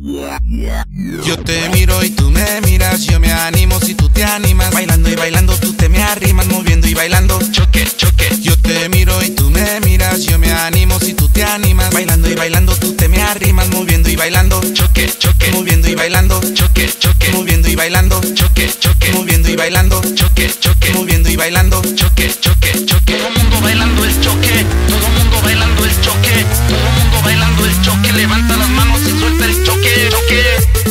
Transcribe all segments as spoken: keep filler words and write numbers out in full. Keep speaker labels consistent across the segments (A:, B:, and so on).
A: Yo te miro y tú me miras, yo me animo si tú te animas. Bailando y bailando tú te me arrimas, moviendo y bailando. Choque, choque. Yo te miro y tú me miras, yo me animo si tú te animas. Bailando y bailando tú te me arrimas, moviendo y bailando. Choque, choque. Moviendo y bailando. Choque, choque. Moviendo y bailando. Choque, choque. Moviendo y bailando. Choque, choque. Moviendo y bailando. Choque, choque, choque.
B: Todo mundo bailando el choque, todo mundo bailando el choque, todo mundo bailando el choque. Levanta las manos y suelta el choque, choque.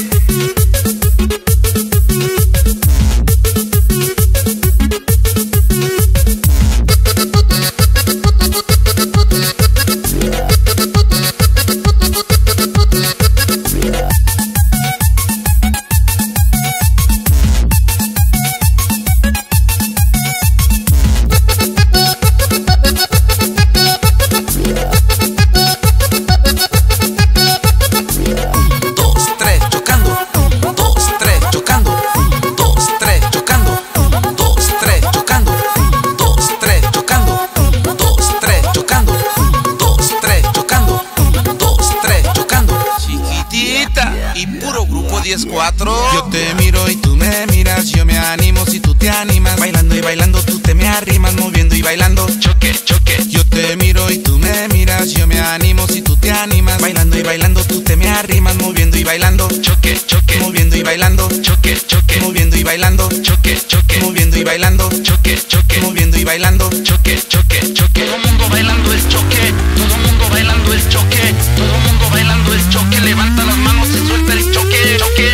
A: Y puro grupo diez cuatro. Yo te miro y tú me miras, yo me animo si tú te animas. Bailando y bailando tú te me arrimas, moviendo y bailando. Choque, choque. Yo te miro y tú me miras, yo me animo si tú te animas. Bailando y bailando tú te me arrimas, moviendo y bailando. Choque, choque. Moviendo y bailando. Choque, choque. Moviendo y bailando. Choque, choque. Moviendo y bailando. Choque, choque. Moviendo y bailando. Choque, choque, choque.
B: Todo mundo bailando el choque, todo mundo bailando el choque, todo mundo bailando el choque. Levanta las manos y suelta el choque, choque.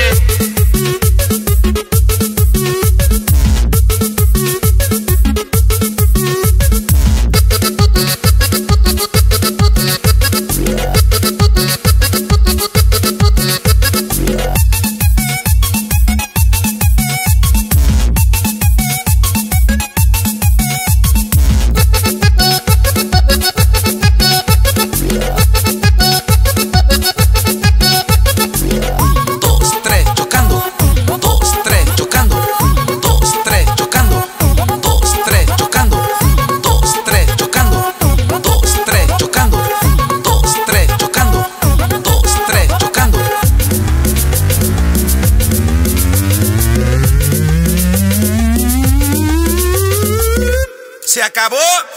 A: ¡Se acabó!